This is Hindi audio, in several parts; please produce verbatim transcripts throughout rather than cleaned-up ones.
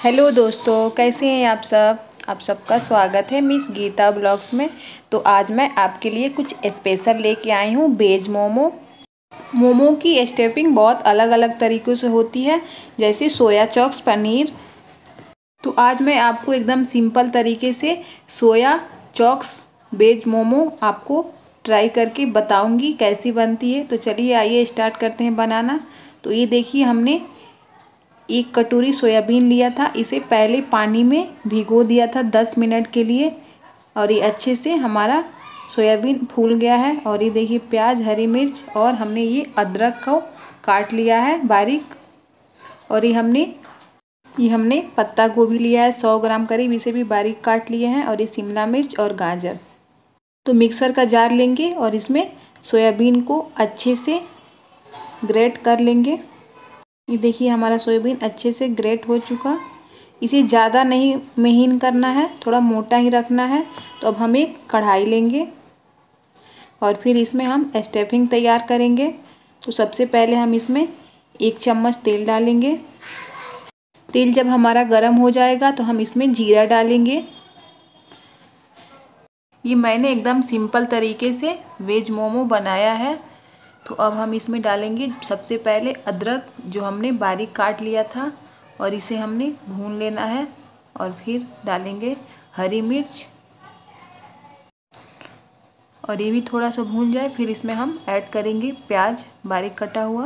हेलो दोस्तों, कैसे हैं आप सब। आप सबका स्वागत है मिस गीता ब्लॉग्स में। तो आज मैं आपके लिए कुछ स्पेशल लेके आई हूँ वेज मोमो। मोमो की स्टेपिंग बहुत अलग अलग तरीक़ों से होती है, जैसे सोया चॉक्स पनीर। तो आज मैं आपको एकदम सिंपल तरीके से सोया चॉक्स वेज मोमो आपको ट्राई करके बताऊंगी कैसी बनती है। तो चलिए आइए स्टार्ट करते हैं बनाना। तो ये देखिए, हमने एक कटोरी सोयाबीन लिया था। इसे पहले पानी में भिगो दिया था दस मिनट के लिए, और ये अच्छे से हमारा सोयाबीन फूल गया है। और ये देखिए प्याज, हरी मिर्च, और हमने ये अदरक को काट लिया है बारीक। और ये हमने ये हमने पत्ता गोभी लिया है सौ ग्राम करीब, इसे भी बारीक काट लिए हैं। और ये शिमला मिर्च और गाजर। तो मिक्सर का जार लेंगे और इसमें सोयाबीन को अच्छे से ग्रेट कर लेंगे। ये देखिए हमारा सोयाबीन अच्छे से ग्रेट हो चुका। इसे ज़्यादा नहीं महीन करना है, थोड़ा मोटा ही रखना है। तो अब हम एक कढ़ाई लेंगे और फिर इसमें हम स्टफिंग तैयार करेंगे। तो सबसे पहले हम इसमें एक चम्मच तेल डालेंगे। तेल जब हमारा गर्म हो जाएगा तो हम इसमें जीरा डालेंगे। ये मैंने एकदम सिंपल तरीके से वेज मोमो बनाया है। तो अब हम इसमें डालेंगे सबसे पहले अदरक, जो हमने बारीक काट लिया था, और इसे हमने भून लेना है। और फिर डालेंगे हरी मिर्च, और ये भी थोड़ा सा भून जाए। फिर इसमें हम ऐड करेंगे प्याज बारीक कटा हुआ,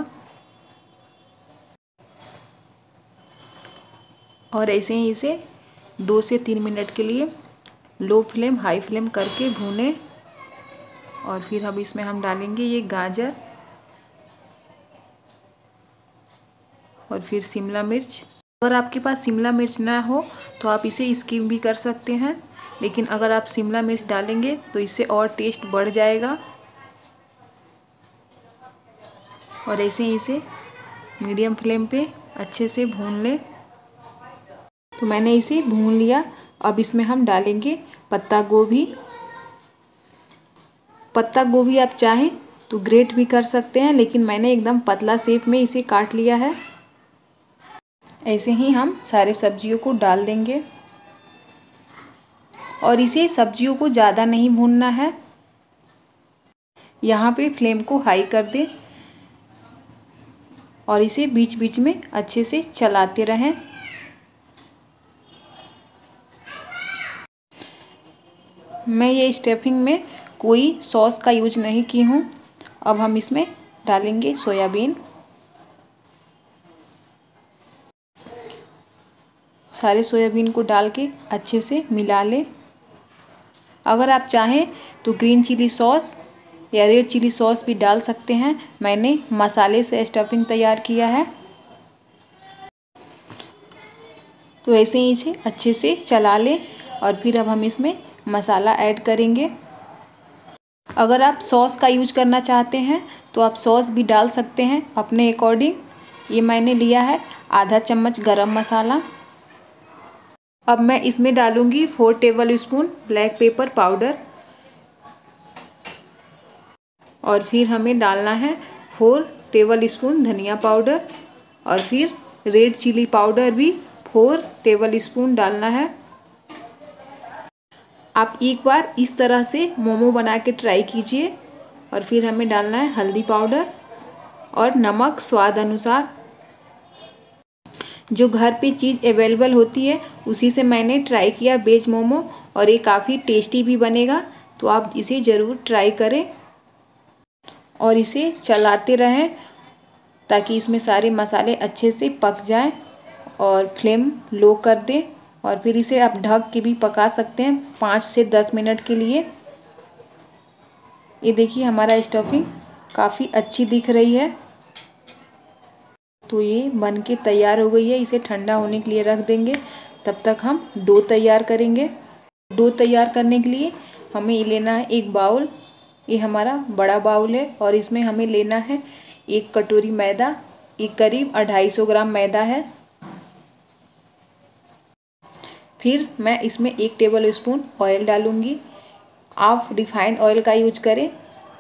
और ऐसे ही इसे दो से तीन मिनट के लिए लो फ्लेम हाई फ्लेम करके भूनें। और फिर हम इसमें हम डालेंगे ये गाजर, और फिर शिमला मिर्च। अगर आपके पास शिमला मिर्च ना हो तो आप इसे स्किप भी कर सकते हैं, लेकिन अगर आप शिमला मिर्च डालेंगे तो इससे और टेस्ट बढ़ जाएगा। और ऐसे ही इसे मीडियम फ्लेम पे अच्छे से भून लें। तो मैंने इसे भून लिया। अब इसमें हम डालेंगे पत्ता गोभी। पत्ता गोभी आप चाहें तो ग्रेट भी कर सकते हैं, लेकिन मैंने एकदम पतला शेप में इसे काट लिया है। ऐसे ही हम सारे सब्जियों को डाल देंगे, और इसे सब्जियों को ज़्यादा नहीं भूनना है। यहाँ पे फ्लेम को हाई कर दें और इसे बीच बीच में अच्छे से चलाते रहें। मैं ये स्टफिंग में कोई सॉस का यूज नहीं की हूँ। अब हम इसमें डालेंगे सोयाबीन। सारे सोयाबीन को डाल के अच्छे से मिला लें। अगर आप चाहें तो ग्रीन चिली सॉस या रेड चिली सॉस भी डाल सकते हैं। मैंने मसाले से स्टफिंग तैयार किया है। तो ऐसे ही इसे अच्छे से चला लें, और फिर अब हम इसमें मसाला ऐड करेंगे। अगर आप सॉस का यूज करना चाहते हैं तो आप सॉस भी डाल सकते हैं अपने अकॉर्डिंग। ये मैंने लिया है आधा चम्मच गरम मसाला। अब मैं इसमें डालूंगी four tablespoon black pepper powder, और फिर हमें डालना है फोर टेबल स्पून धनिया पाउडर, और फिर रेड चिली पाउडर भी फोर टेबल स्पून डालना है। आप एक बार इस तरह से मोमो बना के ट्राई कीजिए। और फिर हमें डालना है हल्दी पाउडर और नमक स्वाद अनुसार। जो घर पे चीज़ अवेलेबल होती है उसी से मैंने ट्राई किया वेज मोमो, और ये काफ़ी टेस्टी भी बनेगा। तो आप इसे ज़रूर ट्राई करें और इसे चलाते रहें ताकि इसमें सारे मसाले अच्छे से पक जाएं। और फ्लेम लो कर दें, और फिर इसे आप ढक के भी पका सकते हैं पाँच से दस मिनट के लिए। ये देखिए हमारा स्टफिंग काफ़ी अच्छी दिख रही है। तो ये बन के तैयार हो गई है। इसे ठंडा होने के लिए रख देंगे। तब तक हम डो तैयार करेंगे। डो तैयार करने के लिए हमें ये लेना है एक बाउल। ये हमारा बड़ा बाउल है, और इसमें हमें लेना है एक कटोरी मैदा। ये करीब अढ़ाई सौ ग्राम मैदा है। फिर मैं इसमें एक टेबल स्पून ऑयल डालूंगी। आप रिफाइंड ऑयल का यूज करें।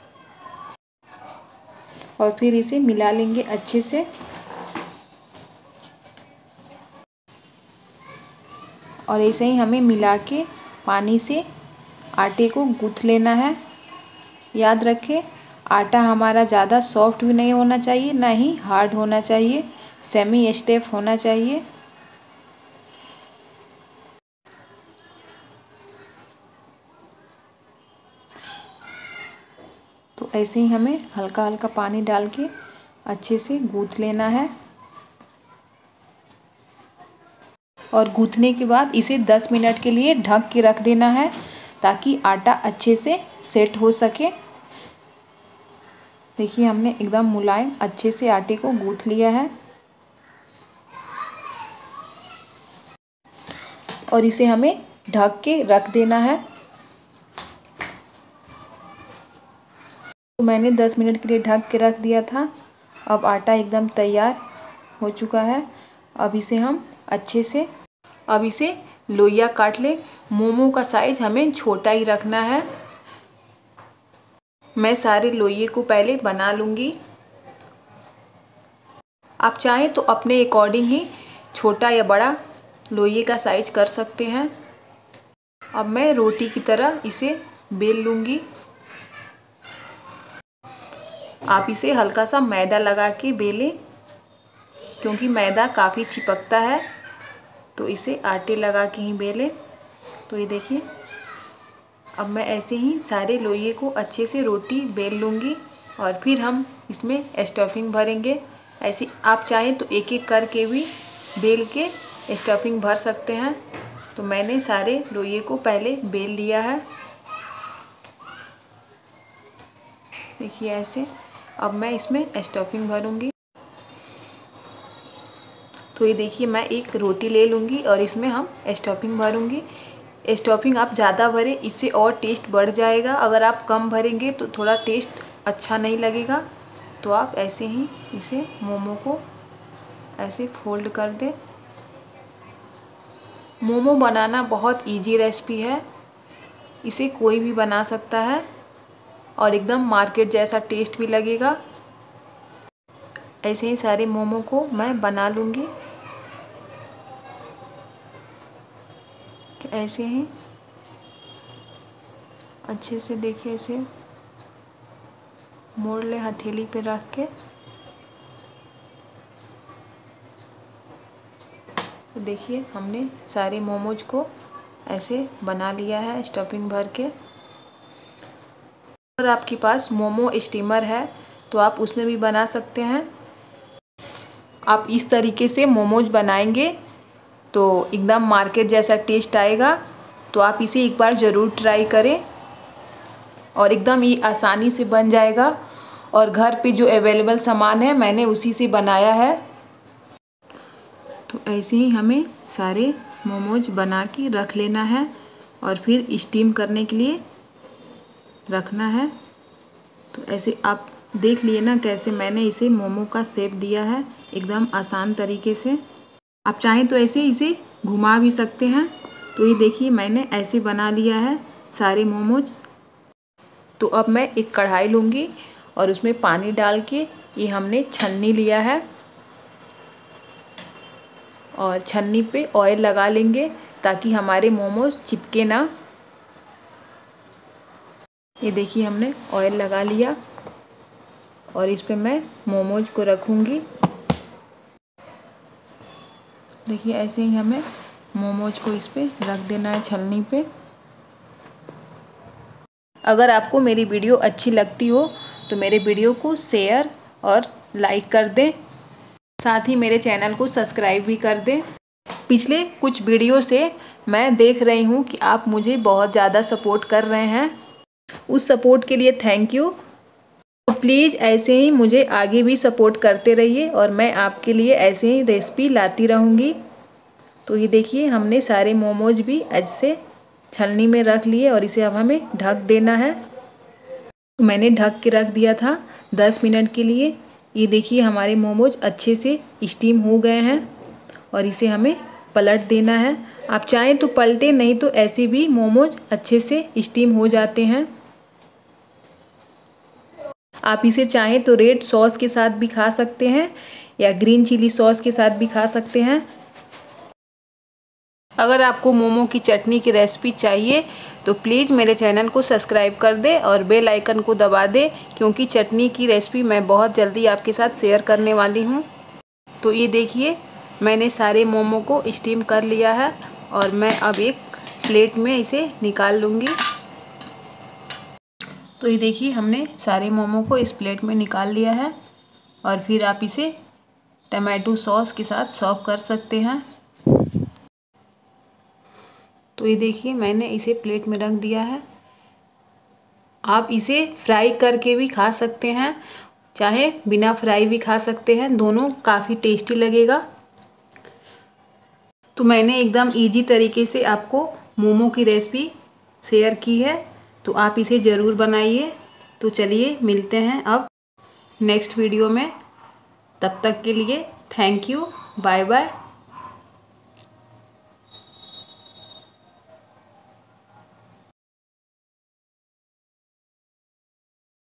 और फिर इसे मिला लेंगे अच्छे से। और ऐसे ही हमें मिला के पानी से आटे को गूँथ लेना है। याद रखें, आटा हमारा ज़्यादा सॉफ्ट भी नहीं होना चाहिए, ना ही हार्ड होना चाहिए, सेमी स्टेफ होना चाहिए। तो ऐसे ही हमें हल्का हल्का पानी डाल के अच्छे से गूँथ लेना है। और गूँथने के बाद इसे दस मिनट के लिए ढक के रख देना है ताकि आटा अच्छे से सेट हो सके। देखिए हमने एकदम मुलायम अच्छे से आटे को गूँथ लिया है और इसे हमें ढक के रख देना है। तो मैंने दस मिनट के लिए ढक के रख दिया था। अब आटा एकदम तैयार हो चुका है। अब इसे हम अच्छे से अब इसे लोइयाँ काट लें। मोमो का साइज़ हमें छोटा ही रखना है। मैं सारे लोइये को पहले बना लूँगी। आप चाहें तो अपने अकॉर्डिंग ही छोटा या बड़ा लोइये का साइज़ कर सकते हैं। अब मैं रोटी की तरह इसे बेल लूँगी। आप इसे हल्का सा मैदा लगा के बेलें, क्योंकि मैदा काफ़ी चिपकता है, तो इसे आटे लगा के ही बेलें। तो ये देखिए, अब मैं ऐसे ही सारे लोइये को अच्छे से रोटी बेल लूँगी और फिर हम इसमें स्टफिंग भरेंगे। ऐसे आप चाहें तो एक एक करके भी बेल के स्टफिंग भर सकते हैं। तो मैंने सारे लोइये को पहले बेल लिया है। देखिए ऐसे। अब मैं इसमें स्टफिंग भरूँगी। तो ये देखिए, मैं एक रोटी ले लूँगी और इसमें हम स्टफिंग भरूँगी। स्टफिंग आप ज़्यादा भरें, इससे और टेस्ट बढ़ जाएगा। अगर आप कम भरेंगे तो थोड़ा टेस्ट अच्छा नहीं लगेगा। तो आप ऐसे ही इसे मोमो को ऐसे फोल्ड कर दें। मोमो बनाना बहुत इजी रेसिपी है, इसे कोई भी बना सकता है और एकदम मार्केट जैसा टेस्ट भी लगेगा। ऐसे ही सारे मोमो को मैं बना लूँगी। ऐसे ही अच्छे से देखिए, इसे मोड़ ले हथेली पे रख के। तो देखिए हमने सारे मोमोज को ऐसे बना लिया है स्टफिंग भर के। अगर आपके पास मोमो स्टीमर है तो आप उसमें भी बना सकते हैं। आप इस तरीके से मोमोज बनाएंगे तो एकदम मार्केट जैसा टेस्ट आएगा। तो आप इसे एक बार ज़रूर ट्राई करें और एकदम ही आसानी से बन जाएगा। और घर पे जो अवेलेबल सामान है मैंने उसी से बनाया है। तो ऐसे ही हमें सारे मोमोज बना के रख लेना है और फिर स्टीम करने के लिए रखना है। तो ऐसे आप देख लिए ना कैसे मैंने इसे मोमो का शेप दिया है, एकदम आसान तरीके से। आप चाहें तो ऐसे इसे घुमा भी सकते हैं। तो ये देखिए मैंने ऐसे बना लिया है सारे मोमोज। तो अब मैं एक कढ़ाई लूँगी और उसमें पानी डाल के ये हमने छन्नी लिया है और छन्नी पे ऑयल लगा लेंगे ताकि हमारे मोमोज चिपके ना। ये देखिए हमने ऑयल लगा लिया और इस पे मैं मोमोज को रखूँगी। देखिए ऐसे ही हमें मोमोज को इस पे रख देना है छलनी पे। अगर आपको मेरी वीडियो अच्छी लगती हो तो मेरे वीडियो को शेयर और लाइक कर दें, साथ ही मेरे चैनल को सब्सक्राइब भी कर दें। पिछले कुछ वीडियो से मैं देख रही हूँ कि आप मुझे बहुत ज़्यादा सपोर्ट कर रहे हैं। उस सपोर्ट के लिए थैंक यू। तो प्लीज़ ऐसे ही मुझे आगे भी सपोर्ट करते रहिए और मैं आपके लिए ऐसे ही रेसिपी लाती रहूँगी। तो ये देखिए हमने सारे मोमोज भी ऐसे छलनी में रख लिए और इसे अब हमें ढक देना है। तो मैंने ढक के रख दिया था दस मिनट के लिए। ये देखिए हमारे मोमोज अच्छे से स्टीम हो गए हैं और इसे हमें पलट देना है। आप चाहें तो पलटे, नहीं तो ऐसे भी मोमोज अच्छे से स्टीम हो जाते हैं। आप इसे चाहें तो रेड सॉस के साथ भी खा सकते हैं या ग्रीन चिली सॉस के साथ भी खा सकते हैं। अगर आपको मोमो की चटनी की रेसिपी चाहिए तो प्लीज़ मेरे चैनल को सब्सक्राइब कर दें और बेल आइकन को दबा दें, क्योंकि चटनी की रेसिपी मैं बहुत जल्दी आपके साथ शेयर करने वाली हूँ। तो ये देखिए मैंने सारे मोमो को स्टीम कर लिया है और मैं अब एक प्लेट में इसे निकाल लूँगी। तो ये देखिए हमने सारे मोमो को इस प्लेट में निकाल लिया है और फिर आप इसे टमाटो सॉस के साथ सर्व कर सकते हैं। तो ये देखिए मैंने इसे प्लेट में रख दिया है। आप इसे फ्राई करके भी खा सकते हैं, चाहे बिना फ्राई भी खा सकते हैं, दोनों काफ़ी टेस्टी लगेगा। तो मैंने एकदम इजी तरीके से आपको मोमो की रेसिपी शेयर की है, तो आप इसे ज़रूर बनाइए। तो चलिए मिलते हैं अब नेक्स्ट वीडियो में। तब तक के लिए थैंक यू, बाय बाय।